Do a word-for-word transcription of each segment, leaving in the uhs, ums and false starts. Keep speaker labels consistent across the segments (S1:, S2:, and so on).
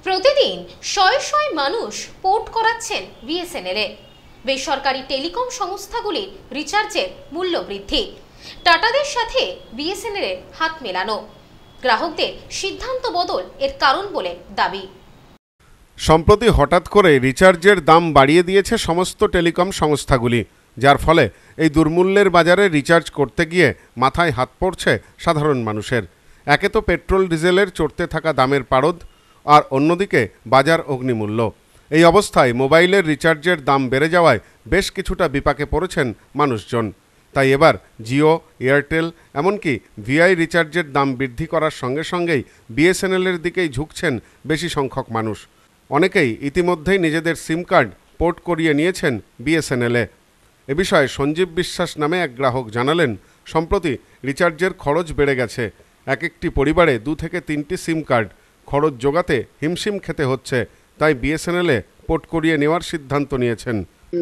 S1: প্রতিদিন শয়ে শয়ে মানুষ পোর্ট করাচ্ছেন বিএসএনএল এ। বেসরকারি টেলিকম সংস্থাগুলির রিচার্জের মূল্য বৃদ্ধি, টাটাদের সাথে বিএসএনএল এর হাত মেলানো, গ্রাহকদের সিদ্ধান্ত বদল এর কারণ বলে দাবি।
S2: সম্প্রতি হঠাৎ করে রিচার্জের দাম বাড়িয়ে দিয়েছে সমস্ত টেলিকম সংস্থাগুলি, যার ফলে এই দুর্মূল্যের বাজারে রিচার্জ করতে গিয়ে মাথায় হাত পড়ছে সাধারণ মানুষের। একে তো পেট্রোল ডিজেলের চড়তে থাকা দামের পারদ, আর অন্যদিকে বাজার অগ্নিমূল্য। এই অবস্থায় মোবাইলের রিচার্জের দাম বেড়ে যাওয়ায় বেশ কিছুটা বিপাকে পড়েছেন মানুষজন। তাই এবার জিও, এয়ারটেল এমনকি ভিআই রিচার্জের দাম বৃদ্ধি করার সঙ্গে সঙ্গেই বিএসএনএলের দিকেই ঝুঁকছেন বেশি সংখ্যক মানুষ। অনেকেই ইতিমধ্যেই নিজেদের সিম কার্ড পোর্ট করিয়ে নিয়েছেন বিএসএনএলে। এ বিষয়ে সঞ্জীব বিশ্বাস নামে এক গ্রাহক জানালেন, সম্প্রতি রিচার্জের খরচ বেড়ে গেছে। এক একটি পরিবারে দু থেকে তিনটি সিম কার্ড, খরচ জোগাতে হিমশিম খেতে হচ্ছে, তাই বিএসএনএলে পোর্ট করিয়ে নেওয়ার সিদ্ধান্ত নিয়েছেন।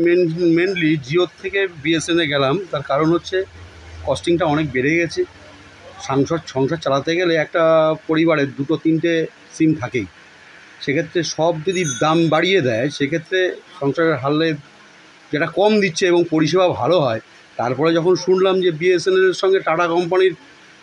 S3: মেনলি জিও থেকে বিএসএনএলে গেলাম, তার কারণ হচ্ছে কস্টিংটা অনেক বেড়ে গেছে। সংসার সংসার চালাতে গেলে একটা পরিবারের দুটো তিনটে সিম থাকেই, সেক্ষেত্রে সব যদি দাম বাড়িয়ে দেয় সেক্ষেত্রে সংসারের হালে যেটা কম দিচ্ছে এবং পরিষেবা ভালো হয়। তারপরে যখন শুনলাম যে বিএসএনএলের সঙ্গে টাটা কোম্পানির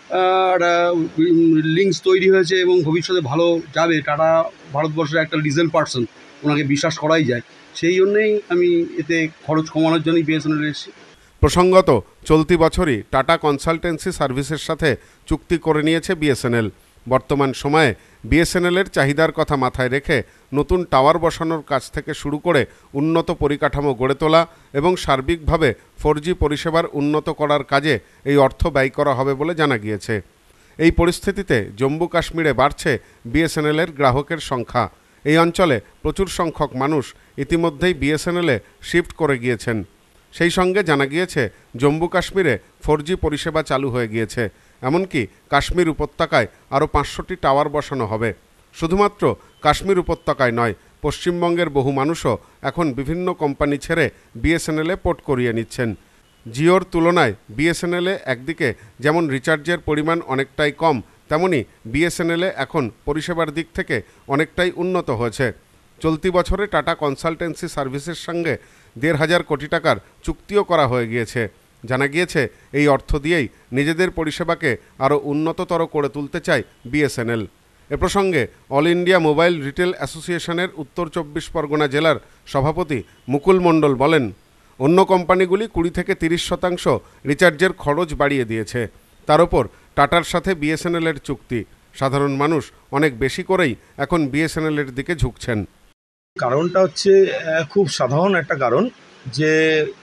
S3: একটা লিঙ্কস তৈরি হয়েছে এবং ভবিষ্যতে ভালো যাবে, টাটা ভারতবর্ষের একটা ডিজেল পার্সন, ওনাকে বিশ্বাস করাই যায়, সেই জন্যেই আমি এতে খরচ কমানোর জন্যই বিএসএনএল এসেছি।
S2: প্রসঙ্গত, চলতি বছরই টাটা কনসালটেন্সি সার্ভিসের সাথে চুক্তি করে নিয়েছে বিএসএনএল। বর্তমান সময়ে বিএসএনএলের চাহিদার কথা মাথায় রেখে নতুন টাওয়ার বসানোর কাজ থেকে শুরু করে উন্নত পরিকাঠামো গড়ে তোলা এবং সার্বিকভাবে ফোর জি পরিষেবার উন্নত করার কাজে এই অর্থ ব্যয় করা হবে বলে জানা গিয়েছে। এই পরিস্থিতিতে জম্মু কাশ্মীরে বাড়ছে বিএসএনএলের গ্রাহকের সংখ্যা। এই অঞ্চলে প্রচুর সংখ্যক মানুষ ইতিমধ্যেই বিএসএনএলে শিফট করে গিয়েছেন। সেই সঙ্গে জানা গিয়েছে জম্মু কাশ্মীরে ফোর জি পরিষেবা চালু হয়ে গিয়েছে। এমনকি কাশ্মীর উপত্যকায় আরও পাঁচশোটি টাওয়ার বসানো হবে। শুধুমাত্র কাশ্মীর উপত্যকায় নয়, পশ্চিমবঙ্গের বহু মানুষও এখন বিভিন্ন কোম্পানি ছেড়ে বিএসএনএলে পোর্ট করিয়ে নিচ্ছেন। জিওর তুলনায় বিএসএনএলে একদিকে যেমন রিচার্জের পরিমাণ অনেকটাই কম, তেমনি বিএসএনএলে এখন পরিষেবার দিক থেকে অনেকটাই উন্নত হয়েছে। চলতি বছরে টাটা কনসালটেন্সি সার্ভিসের সঙ্গে দেড় হাজার কোটি টাকার চুক্তিও করা হয়ে গিয়েছে। জানা গিয়েছে এই অর্থ দিয়েই নিজেদের পরিষেবাকে আরও উন্নততর করে তুলতে চায় বিএসএনএল। এ প্রসঙ্গে অল ইন্ডিয়া মোবাইল রিটেল অ্যাসোসিয়েশনের উত্তর চব্বিশ পরগনা জেলার সভাপতি মুকুল মণ্ডল বলেন, অন্য কোম্পানিগুলি কুড়ি থেকে তিরিশ শতাংশ রিচার্জের খরচ বাড়িয়ে দিয়েছে, তার ওপর টাটার সাথে বিএসএনএলের চুক্তি। সাধারণ মানুষ অনেক বেশি করেই এখন বিএসএনএলের দিকে ঝুঁকছেন।
S4: কারণটা হচ্ছে খুব সাধারণ একটা কারণ, যে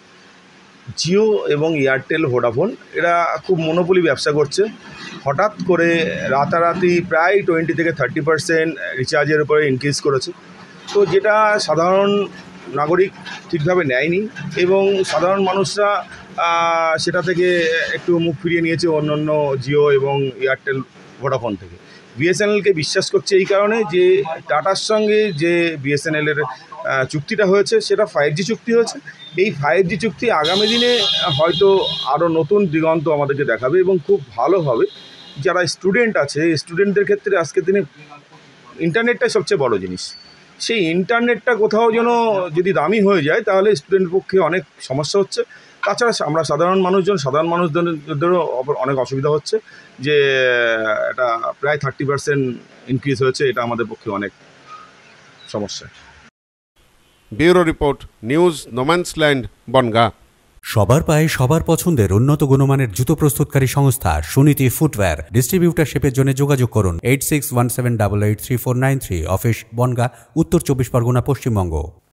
S4: জিও এবং এয়ারটেল, ভোডাফোন এরা খুব মনোপলি ব্যবসা করছে। হঠাৎ করে রাতারাতি প্রায় টোয়েন্টি থেকে থার্টি পার্সেন্ট রিচার্জের উপরে ইনক্রিজ করেছে, তো যেটা সাধারণ নাগরিক ঠিকভাবে নেয়নি এবং সাধারণ মানুষরা সেটা থেকে একটু মুখ ফিরিয়ে নিয়েছে অন্য অন্য জিও এবং এয়ারটেল, ভোডাফোন থেকে। বিএসএনএলকে বিশ্বাস করছে এই কারণে যে টাটার সঙ্গে যে বিএসএনএলের চুক্তিটা হয়েছে সেটা ফাইভ জি চুক্তি হয়েছে। এই ফাইভ জি চুক্তি আগামী দিনে হয়তো আরও নতুন দিগন্ত আমাদেরকে দেখাবে এবং খুব ভালো হবে। যারা স্টুডেন্ট আছে, স্টুডেন্টদের ক্ষেত্রে আজকের দিনে ইন্টারনেটটাই সবচেয়ে বড় জিনিস। সেই ইন্টারনেটটা কোথাও যেন যদি দামি হয়ে যায় তাহলে স্টুডেন্টের পক্ষে অনেক সমস্যা হচ্ছে। তাছাড়া আমরা সাধারণ মানুষজন সাধারণ মানুষদেরও অনেক অসুবিধা হচ্ছে, যে এটা প্রায় থার্টি পার্সেন্ট ইনক্রিজ হয়েছে, এটা আমাদের পক্ষে অনেক সমস্যা।
S2: Bureau report, news no man's land, Bongaon.
S5: সবার পায়ে সবার পছন্দের উন্নত গুণমানের জুতো প্রস্তুতকারী সংস্থা সুনীতি ফুটওয়্যার। ডিস্ট্রিবিউটারশিপের জন্য যোগাযোগ করুন eight six one seven double eight three four nine three. Office Bongaon, Uttar Chabbish Pargana, Paschimbanga.